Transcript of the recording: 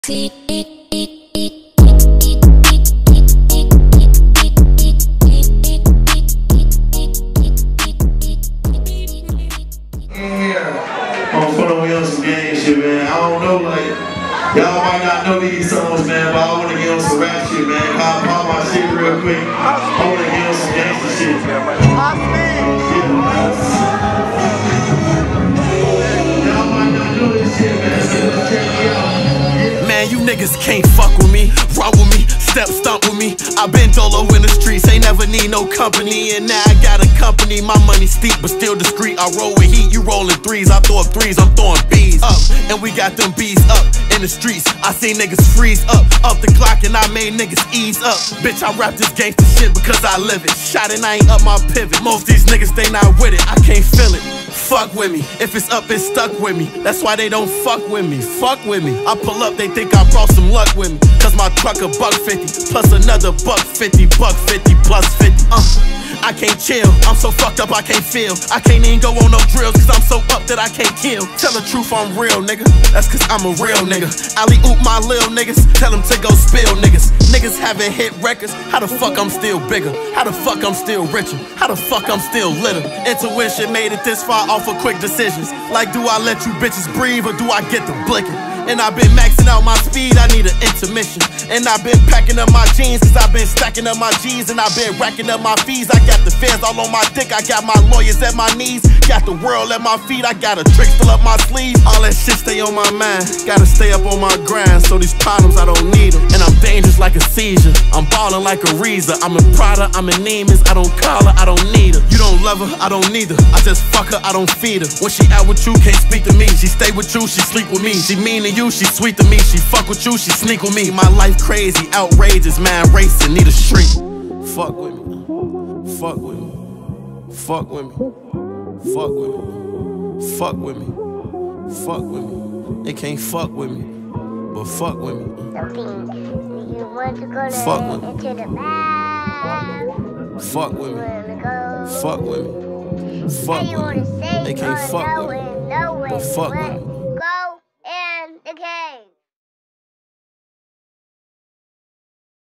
Yeah, I'm putting on some gang shit, man. I don't know, like, y'all might not know these songs, man, but I want to get on some rap shit, man. I'll pop my shit real quick. I want to get on some gangster shit. Y'all might not know this shit, man, so let's check me out. Man, you niggas can't fuck with me, rock with me, step stump with me. I been dolo in the streets, ain't never need no company. And now I got a company, my money steep but still discreet. I roll with heat, you rolling threes, I throw up threes, I'm throwing B's up. And we got them B's up in the streets. I seen niggas freeze up the clock and I made niggas ease up. Bitch, I rap this gangsta shit because I live it. Shot and I ain't up my pivot. Most these niggas, they not with it, I can't feel it. Fuck with me, if it's up, it's stuck with me. That's why they don't fuck with me, fuck with me. I pull up, they think I brought some luck with me. Cause my truck a $1.50, plus another $1.50, $1.50 plus 50. I can't chill, I'm so fucked up I can't feel. I can't even go on no drills cause I'm so up that I can't kill. Tell the truth, I'm real, nigga, that's cause I'm a real nigga. Alley-oop my lil niggas, tell them to go spill, niggas. Niggas haven't hit records, how the fuck I'm still bigger? How the fuck I'm still richer? How the fuck I'm still litter? Intuition made it this far off of quick decisions. Like, do I let you bitches breathe or do I get the blicking? And I've been maxing out my speed, I need an intermission. And I've been packing up my jeans, cause I've been stacking up my G's. And I've been racking up my fees, I got the feds all on my dick. I got my lawyers at my knees, got the world at my feet. I got a trick still up my sleeve, all that shit stay on my mind. Gotta stay up on my grind, so these problems I don't need them. And I'm dangerous like a seizure, I'm ballin' like a Reza. I'm in Prada, I'm in Neiman's, I don't call her, I don't need her. You don't love her, I don't need her, I just fuck her, I don't feed her. When she out with you, can't speak to me. She stay with you, she sleep with me. She mean to you, she sweet to me. She fuck with you, she sneak with me. My life crazy, outrageous, man, racing, need a shrink. Fuck with me, fuck with me, fuck with me, fuck with me, fuck with me, fuck with me. They can't fuck with me, but fuck with me. Fuck with me. Fuck with me. Fuck with me. Fuck with me. They can't fuck with me, but fuck with me.